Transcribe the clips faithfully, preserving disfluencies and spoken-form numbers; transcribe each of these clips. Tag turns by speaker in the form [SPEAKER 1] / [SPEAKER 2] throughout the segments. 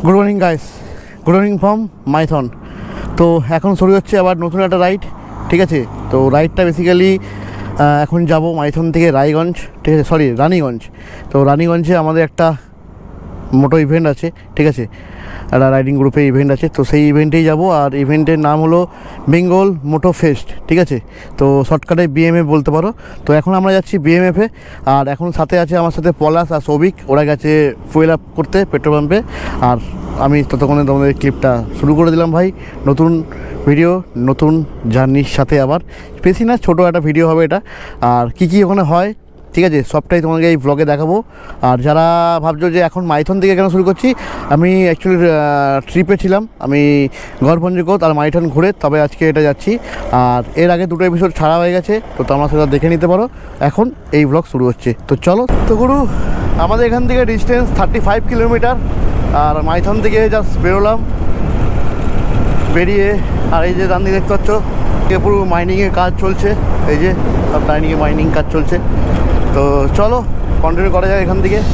[SPEAKER 1] Good morning guys, good morning from Maithon. তো এখন শুরু হচ্ছে আবার নতুন একটা রাইড, ঠিক আছে। তো রাইডটা বেসিক্যালি এখন যাব মাইথন থেকে রায়গঞ্জ, ঠিক আছে, সরি রানীগঞ্জ। তো রানীগঞ্জে আমাদের একটা মোটো ইভেন্ট আছে, ঠিক আছে, একটা রাইডিং গ্রুপে ইভেন্ট আছে। তো সেই ইভেন্টেই যাব, আর ইভেন্টের নাম হলো বেঙ্গল মোটো ফেস্ট, ঠিক আছে। তো শর্টকাটে বিএমএফ বলতে পারো। তো এখন আমরা যাচ্ছি বিএমএফে, আর এখন সাথে আছে আমার সাথে পলাশ আর সৌভিক, ওরা গেছে ফুয়েল আপ করতে পেট্রোল পাম্পে। আর আমি ততক্ষণে তোমাদের ক্লিপটা শুরু করে দিলাম ভাই। নতুন ভিডিও, নতুন জার্নির সাথে আবার বেশি না, ছোটো একটা ভিডিও হবে এটা। আর কি কি ওখানে হয়, ঠিক আছে, সবটাই তোমাকে এই ব্লগে দেখাবো। আর যারা ভাবছো যে এখন মাইথন থেকে কেন শুরু করছি, আমি অ্যাকচুয়ালি ট্রিপে ছিলাম, আমি গড়পঞ্জকোট আর মাইথন ঘুরে তবে আজকে এটা যাচ্ছি। আর এর আগে দুটো এপিসোড ছাড়া হয়ে গেছে, তো তোমরা সেটা দেখে নিতে পারো। এখন এই ব্লগ শুরু হচ্ছে, তো চলো। তো গুরু, আমাদের এখান থেকে ডিস্টেন্স থার্টি ফাইভ কিলোমিটার, আর মাইথন থেকে জাস্ট বেরোলাম, বেরিয়ে আর এই যে ডান দিকে দেখতে পাচ্ছ পুরো মাইনিংয়ের কাজ চলছে, এই যে সব ডাইনিংয়ে মাইনিং কাজ চলছে। তো চলো কন্টিনিউ করা যায় এখান থেকে।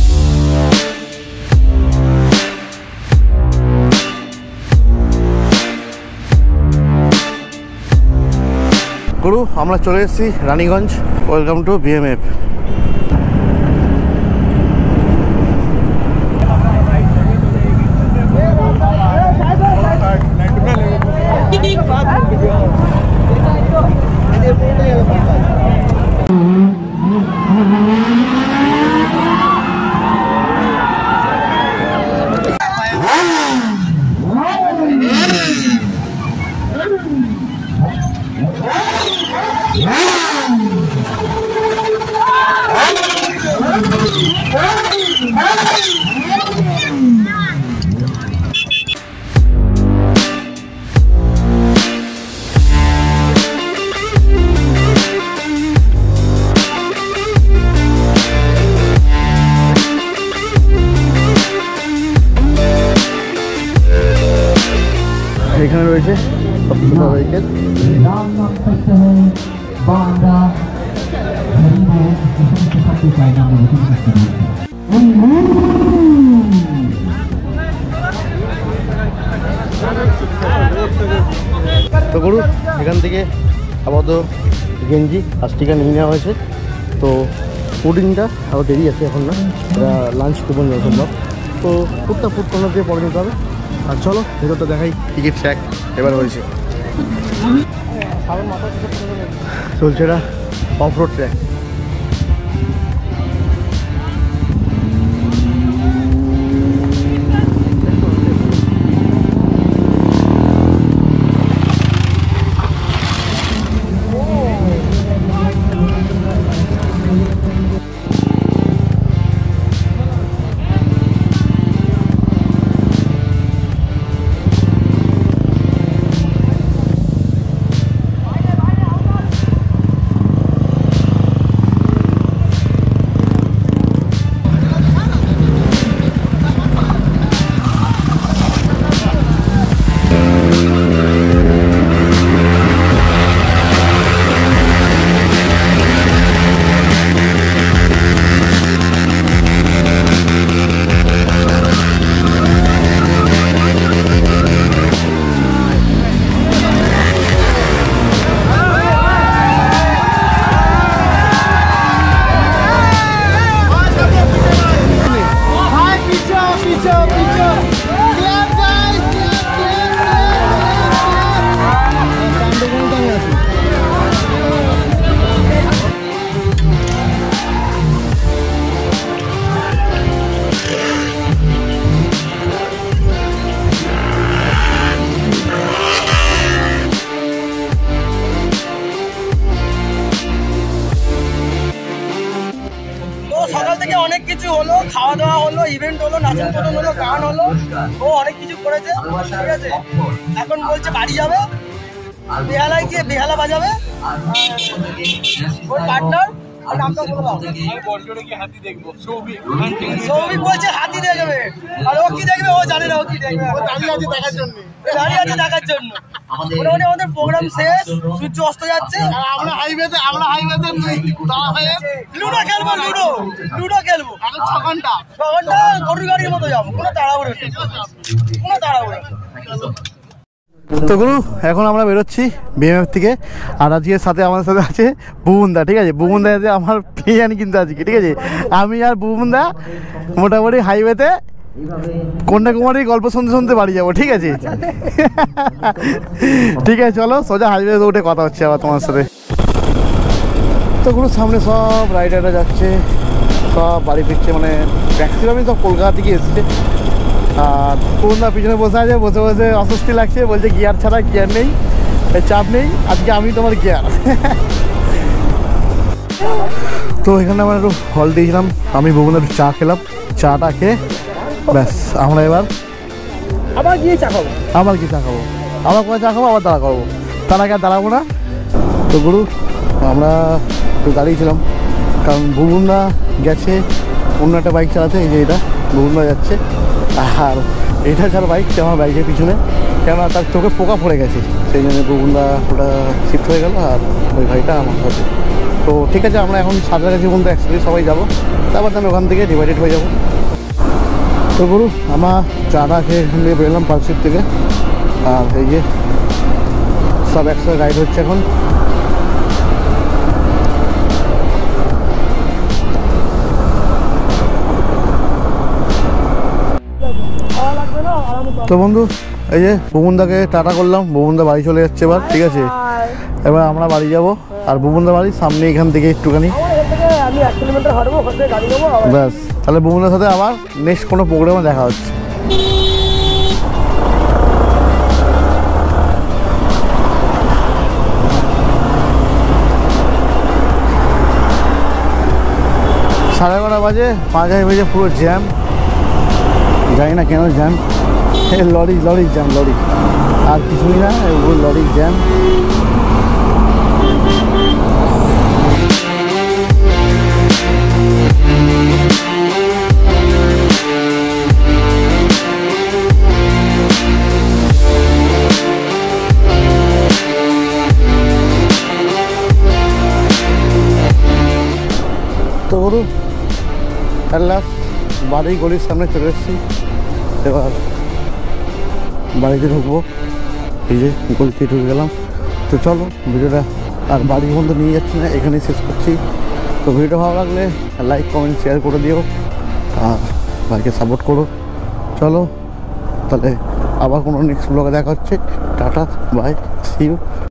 [SPEAKER 1] গুরু, আমরা চলে এসেছি রানীগঞ্জ। Welcome to BMF. এখানে রয়েছে ভেহিকেল। তো গুরু, এখান থেকে আপাতত গেঞ্জি আর স্টিকার নিয়ে নেওয়া হয়েছে। তো ফুডিংটা আরও দেরি আছে, এখন না, এটা লাঞ্চ কুপন সম্ভব। তো ফুডটা ফুড কর্নার দিয়ে পরে নিতে হবে। আর চলো ভেতরটা দেখাই, টিকিট ট্র্যাক এবার হয়েছে, চলছে এটা অফ রোড ট্র্যাক।
[SPEAKER 2] সকাল থেকে অনেক কিছু হলো, খাওয়া দাওয়া হলো, ইভেন্ট হলো, নাচন টাচন হলো, গান হলো, ও অনেক কিছু করেছে, ঠিক আছে। এখন বলছে বাড়ি যাবে, বেহালায় গিয়ে বেহালা বাজাবে ওর পার্টনার, নামটা বলে দাও। সৌভিক বলছে হাতি দেখবে, আর ও কি দেখবে ও জানে না, ও কি দেখবে, ও দাঁড়িয়ে আছে দেখার জন্য, দাঁড়িয়ে আছে দেখার জন্য। মোটামুটি আমাদের প্রোগ্রাম শেষ, সূর্য অস্ত যাচ্ছে,
[SPEAKER 1] আমরা হাইওয়েতে আমরা হাইওয়েতে দাঁড়া হয়ে
[SPEAKER 2] লুডো খেলবো, লুডো লুডো খেলবো
[SPEAKER 1] এখন ছ ঘন্টা
[SPEAKER 2] ছ ঘন্টা গরুর গাড়ির মতো যাবো, কোনো তাড়াহুড়ো নেই, কোনো তাড়াহুড়ো নেই।
[SPEAKER 1] তো গুরু এখন আমরা বেরোচ্ছি বিএমএফ থেকে, আর আজকের সাথে আমাদের সাথে আছে বুবুনদা, ঠিক আছে। বুবুনদা এতে আমার বিরিয়ানি কিন্তু আজকে, ঠিক আছে। আমি আর বুবুনদা মোটামুটি হাইওয়েতে কন্যাকুমারী গল্প শুনতে শুনতে বাড়ি যাবো, ঠিক আছে। ঠিক আছে, চলো সোজা হাইওয়েতে উঠে কথা হচ্ছে আবার তোমার সাথে। তো গুরু সামনে সব রাইডাররা যাচ্ছে, সব বাড়ি ফিরছে, মানে ম্যাক্সিমামই সব কলকাতা থেকে এসছে। আর পুরোনা পিছনে বসে আছে, বসে বসে অস্বস্তি লাগছে, বলছে গিয়ার ছাড়া গিয়ার নেই, চাপ নেই, আজকে আমি তোমার গিয়ার। তো এখানে আমরা একটু হল দিয়েছিলাম, আমি বগুনা একটু চা খেলাম, চাটা খেয়ে ব্যাস আমরা এবার
[SPEAKER 2] আবার গিয়ে চা খাবো,
[SPEAKER 1] আবার কি চা খাবো, আবার কোনো চা খাবো, আবার দাঁড়া করবো, তার আগে আর দাঁড়াবো না। তো গুরু আমরা একটু দাঁড়িয়েছিলাম, কারণ বুবুনদা গেছে অন্য একটা বাইক চালাতে, এই যে এটা বুবুনদা যাচ্ছে, আর এটা যার বাইক সে আমার বাইকের পিছনে, কেননা তার চোখে পোকা পড়ে গেছে, সেই জন্য বুবুনদা ওটা শিফট হয়ে গেল, আর ওই ভাইটা আমার সাথে। তো ঠিক আছে, আমরা এখন সাঁতরাগাছি পর্যন্ত একসাথে সবাই যাবো, তারপর আমি ওখান থেকে ডিভাইডেড হয়ে যাবো। তো গুরু আমরা চাটা খেয়ে এখান থেকে বেরোলাম পার্কশিপ থেকে, আর এই যে সব একসাথে রাইড হচ্ছে এখন। তো বন্ধু এই যে বুবুনদাকে টাটা করলাম, বুবুনদা বাড়ি চলে যাচ্ছে এবার, ঠিক আছে। এবার আমরা বাড়ি যাব, আর বুবুনদা বাড়ি সামনে এখান থেকে একটুখানি,
[SPEAKER 2] আমি এক কিলোমিটার হাঁটবো, ওখান থেকে গাড়ি নেবো।
[SPEAKER 1] ব্যাস, তাহলে বুবুনদার সাথে আবার নেক্সট কোনো প্রোগ্রামে দেখা হচ্ছে। সাড়ে বারোটা বাজে, পাঁচটায় বেজে পুরো জ্যাম, জানি না কেন জ্যাম, লরি লরির জ্যাম, লরি আর কিছুই না, পুরো লরির জ্যাম। তো গরু অ্যাট লাস্ট বাড়ি গলির সামনে চলে এসেছি, এবার বাড়িতে ঢুকবো, এই যে গলিতে ঢুকে গেলাম। তো চলো ভিডিওটা আর বাড়ির মধ্যে নিয়ে যাচ্ছি না, এখানেই শেষ করছি। তো ভিডিওটা ভালো লাগলে লাইক কমেন্ট শেয়ার করে দিও, আর ভাইকে সাপোর্ট করো। চলো তাহলে আবার কোনো নেক্সট ব্লগে দেখা হচ্ছে, টাটা বাই, সি ইউ।